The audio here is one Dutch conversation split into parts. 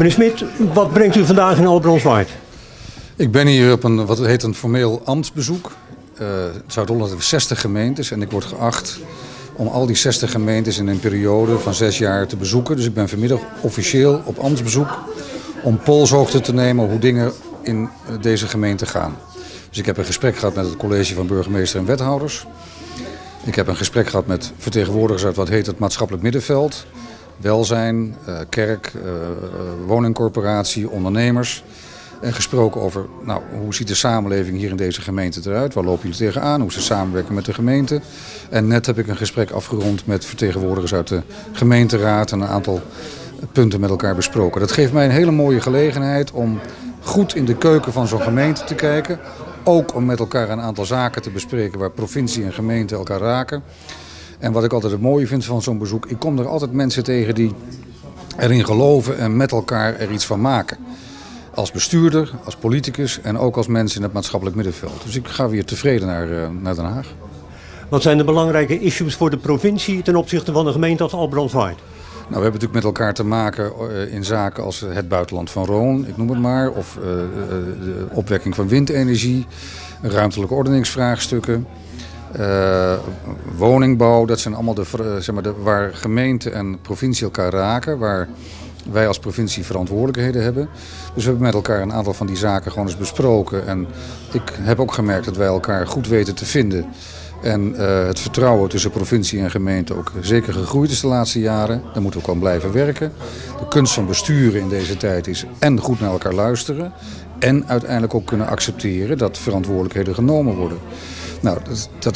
Meneer Smit, wat brengt u vandaag in Albrandswaard? Ik ben hier op wat heet een formeel ambtsbezoek. Zuid-Holland heeft 60 gemeentes en ik word geacht om al die 60 gemeentes in een periode van 6 jaar te bezoeken. Dus ik ben vanmiddag officieel op ambtsbezoek om polshoogte te nemen hoe dingen in deze gemeente gaan. Dus ik heb een gesprek gehad met het college van burgemeester en wethouders. Ik heb een gesprek gehad met vertegenwoordigers uit wat heet het maatschappelijk middenveld. Welzijn, kerk, woningcorporatie, ondernemers. En gesproken over hoe ziet de samenleving hier in deze gemeente eruit? Waar lopen jullie tegenaan? Hoe ze samenwerken met de gemeente? En net heb ik een gesprek afgerond met vertegenwoordigers uit de gemeenteraad en een aantal punten met elkaar besproken. Dat geeft mij een hele mooie gelegenheid om goed in de keuken van zo'n gemeente te kijken. Ook om met elkaar een aantal zaken te bespreken waar provincie en gemeente elkaar raken. En wat ik altijd het mooie vind van zo'n bezoek, ik kom er altijd mensen tegen die erin geloven en met elkaar er iets van maken. Als bestuurder, als politicus en ook als mensen in het maatschappelijk middenveld. Dus ik ga weer tevreden naar Den Haag. Wat zijn de belangrijke issues voor de provincie ten opzichte van de gemeente als Albrandswaard? Nou, we hebben natuurlijk met elkaar te maken in zaken als het buitenland van Roon, ik noem het maar. Of de opwekking van windenergie, ruimtelijke ordeningsvraagstukken. Woningbouw, dat zijn allemaal waar gemeente en provincie elkaar raken, waar wij als provincie verantwoordelijkheden hebben. Dus we hebben met elkaar een aantal van die zaken gewoon eens besproken. En ik heb ook gemerkt dat wij elkaar goed weten te vinden. En het vertrouwen tussen provincie en gemeente ook zeker gegroeid is de laatste jaren. Daar moeten we ook aan blijven werken. De kunst van besturen in deze tijd is en goed naar elkaar luisteren. En uiteindelijk ook kunnen accepteren dat verantwoordelijkheden genomen worden. Nou, dat is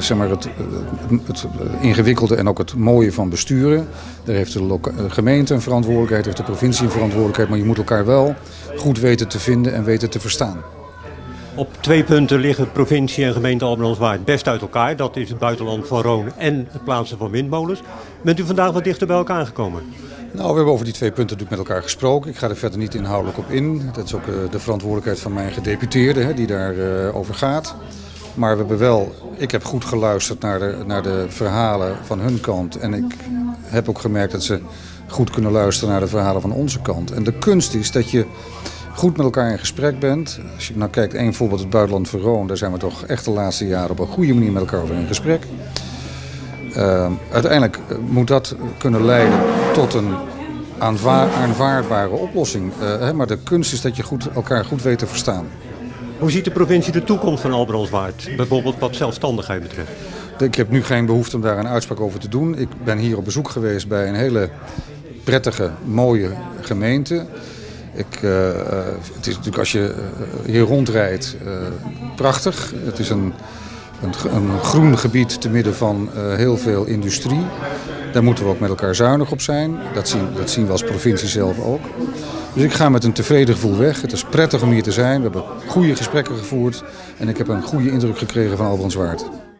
het ingewikkelde en ook het mooie van besturen. Daar heeft de gemeente een verantwoordelijkheid, heeft de provincie een verantwoordelijkheid. Maar je moet elkaar wel goed weten te vinden en weten te verstaan. Op 2 punten liggen provincie en gemeente Albrandswaard best uit elkaar. Dat is het buitenland van Roon en het plaatsen van windmolens. Bent u vandaag wat dichter bij elkaar gekomen? Nou, we hebben over die 2 punten natuurlijk met elkaar gesproken. Ik ga er verder niet inhoudelijk op in. Dat is ook de verantwoordelijkheid van mijn gedeputeerde die daarover gaat. Maar ik heb goed geluisterd naar de verhalen van hun kant. En ik heb ook gemerkt dat ze goed kunnen luisteren naar de verhalen van onze kant. En de kunst is dat je goed met elkaar in gesprek bent. Als je nou kijkt, één voorbeeld, het buitenland van Roon. Daar zijn we toch echt de laatste jaren op een goede manier met elkaar over in gesprek. Uiteindelijk moet dat kunnen leiden tot een aanvaardbare oplossing. Maar de kunst is dat je elkaar goed weet te verstaan. Hoe ziet de provincie de toekomst van Albrandswaard, bijvoorbeeld wat zelfstandigheid betreft? Ik heb nu geen behoefte om daar een uitspraak over te doen. Ik ben hier op bezoek geweest bij een hele prettige, mooie gemeente. Het is natuurlijk als je hier rondrijdt prachtig. Het is een groen gebied te midden van heel veel industrie. Daar moeten we ook met elkaar zuinig op zijn. Dat zien we als provincie zelf ook. Dus ik ga met een tevreden gevoel weg. Het is prettig om hier te zijn. We hebben goede gesprekken gevoerd. En ik heb een goede indruk gekregen van Albrandswaard.